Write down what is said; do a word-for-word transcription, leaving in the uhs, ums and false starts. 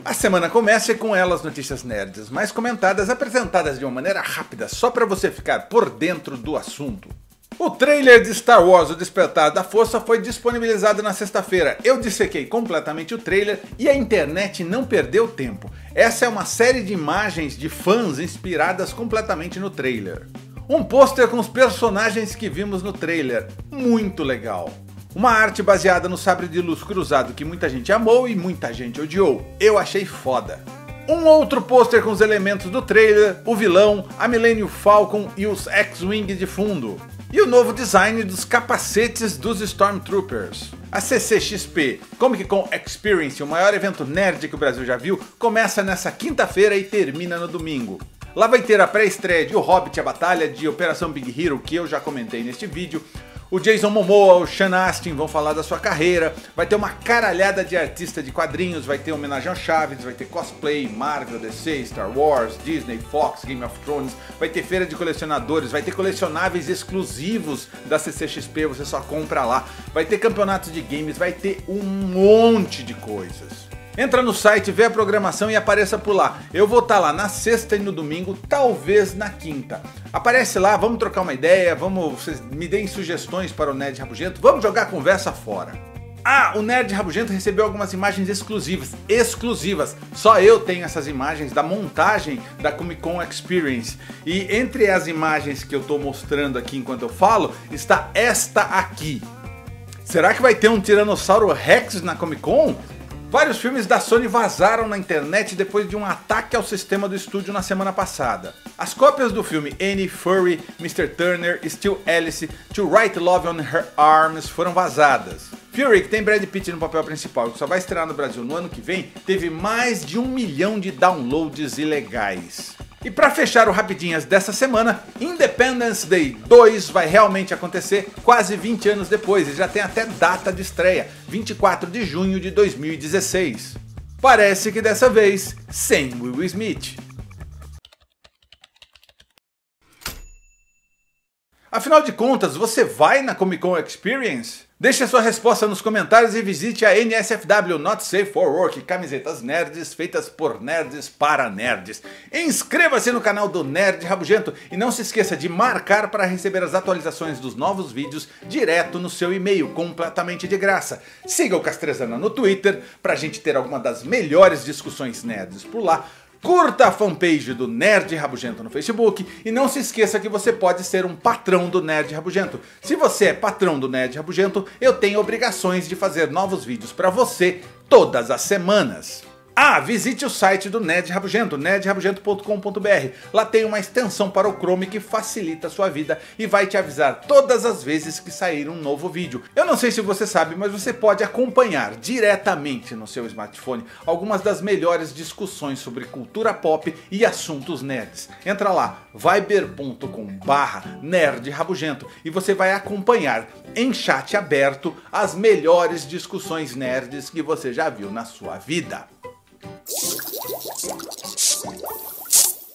A semana começa com elas, notícias nerds mais comentadas, apresentadas de uma maneira rápida, só para você ficar por dentro do assunto. O trailer de Star Wars O Despertar da Força foi disponibilizado na sexta-feira. Eu dissequei completamente o trailer e a internet não perdeu tempo. Essa é uma série de imagens de fãs inspiradas completamente no trailer. Um pôster com os personagens que vimos no trailer, muito legal. Uma arte baseada no sabre de luz cruzado que muita gente amou e muita gente odiou. Eu achei foda. Um outro pôster com os elementos do trailer, o vilão, a Millennium Falcon e os X-Wing de fundo. E o novo design dos capacetes dos Stormtroopers. A C C X P Comic Con Experience, o maior evento nerd que o Brasil já viu, começa nessa quinta-feira e termina no domingo. Lá vai ter a pré-estreia de O Hobbit, a Batalha de Operação Big Hero, que eu já comentei neste vídeo. O Jason Momoa, o Sean Astin vão falar da sua carreira, vai ter uma caralhada de artista de quadrinhos, vai ter homenagem ao Chaves, vai ter cosplay, Marvel, D C, Star Wars, Disney, Fox, Game of Thrones, vai ter feira de colecionadores, vai ter colecionáveis exclusivos da C C X P, você só compra lá, vai ter campeonatos de games, vai ter um monte de coisas. Entra no site, vê a programação e apareça por lá. Eu vou estar lá na sexta e no domingo, talvez na quinta. Aparece lá, vamos trocar uma ideia, vamos, vocês me deem sugestões para o Nerd Rabugento, vamos jogar a conversa fora. Ah, o Nerd Rabugento recebeu algumas imagens exclusivas, exclusivas. Só eu tenho essas imagens da montagem da Comic Con Experience. E entre as imagens que eu estou mostrando aqui enquanto eu falo, está esta aqui. Será que vai ter um Tiranossauro Rex na Comic Con? Vários filmes da Sony vazaram na internet depois de um ataque ao sistema do estúdio na semana passada. As cópias do filme Annie, Furry, mister Turner, Still Alice, To Write Love on Her Arms foram vazadas. Fury, que tem Brad Pitt no papel principal e que só vai estrear no Brasil no ano que vem, teve mais de um milhão de downloads ilegais. E para fechar o Rapidinhas dessa semana, Independence Day dois vai realmente acontecer quase vinte anos depois e já tem até data de estreia, vinte e quatro de junho de dois mil e dezesseis. Parece que dessa vez sem Will Smith. Afinal de contas, você vai na Comic Con Experience? Deixe a sua resposta nos comentários e visite a N S F W Not Safe for Work, camisetas nerds feitas por nerds para nerds. Inscreva-se no canal do Nerd Rabugento e não se esqueça de marcar para receber as atualizações dos novos vídeos direto no seu e-mail, completamente de graça. Siga o Castrezana no Twitter para a gente ter alguma das melhores discussões nerds por lá. Curta a fanpage do Nerd Rabugento no Facebook e não se esqueça que você pode ser um patrão do Nerd Rabugento. Se você é patrão do Nerd Rabugento, eu tenho obrigações de fazer novos vídeos para você todas as semanas. Ah, visite o site do Nerd Rabugento, nerd rabugento ponto com ponto br. Lá tem uma extensão para o Chrome que facilita a sua vida e vai te avisar todas as vezes que sair um novo vídeo. Eu não sei se você sabe, mas você pode acompanhar diretamente no seu smartphone algumas das melhores discussões sobre cultura pop e assuntos nerds. Entra lá, viber ponto com barra nerd rabugento e você vai acompanhar em chat aberto as melhores discussões nerds que você já viu na sua vida.